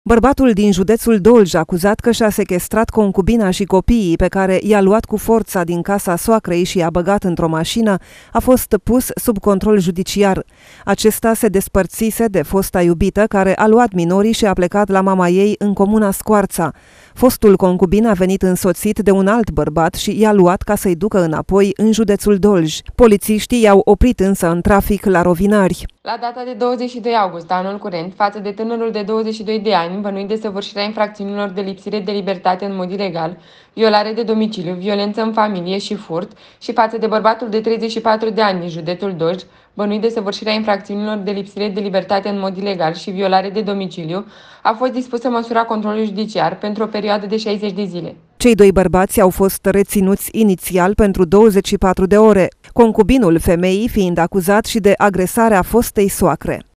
Bărbatul din județul Dolj, acuzat că și-a sechestrat concubina și copiii pe care i-a luat cu forța din casa soacrei și i-a băgat într-o mașină, a fost pus sub control judiciar. Acesta se despărțise de fosta iubită care a luat minorii și a plecat la mama ei în comuna Scoarța. Fostul concubin a venit însoțit de un alt bărbat și i-a luat ca să-i ducă înapoi în județul Dolj. Polițiștii i-au oprit însă în trafic la Rovinari. La data de 22 august anul curent, față de tânărul de 22 de ani, bănuit de săvârșirea infracțiunilor de lipsire de libertate în mod ilegal, violare de domiciliu, violență în familie și furt, și față de bărbatul de 34 de ani din județul Dolj, bănuit de săvârșirea infracțiunilor de lipsire de libertate în mod ilegal și violare de domiciliu, a fost dispusă măsura controlului judiciar pentru o perioadă de 60 de zile. Cei doi bărbați au fost reținuți inițial pentru 24 de ore, concubinul femeii fiind acuzat și de agresarea fostei soacre.